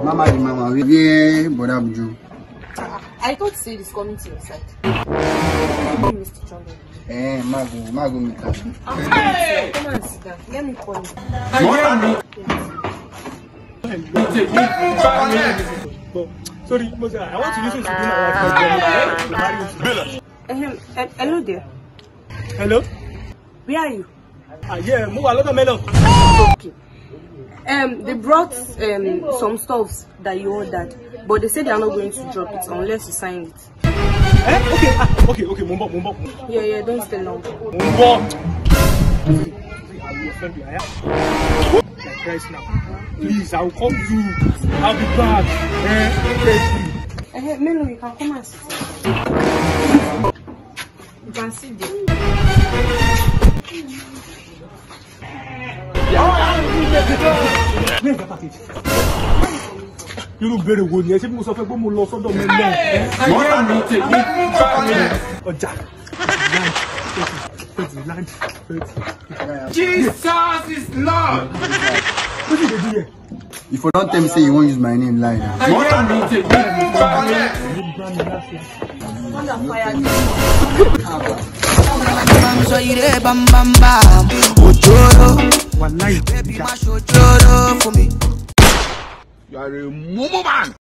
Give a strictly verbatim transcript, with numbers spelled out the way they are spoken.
Mama, the mama, we get Brother Buju. I thought Sid is coming to your side. Mister Chongo. Eh, Mago, Mago, me come. Hey! Come and sit down. Let me call you. Sorry, I want to listen to you. Uh, hello there. Hello? Where are you? Ah, yeah, move a lot of melon. Okay. Um, they brought um some stuffs that you ordered, but they said they are not going to drop it unless you sign it. Eh? Okay, ah, okay, okay, Mumbo, Mumbo. Yeah, yeah, don't stay long. Mumbo. I will offend you. Like Christ now. Please, I will come you. I'll be back. Eh? Thank you. Eh, Melo, you can come and sit. You can sit there. You look very good. Yes, you must have been more lost on the men. Jesus is Lord. What did they do here? If you don't tell me, say you won't use my name, lie now. So you there, bam bam bam, ojoro. One night, baby, my ojoro for me. You are a mumu man.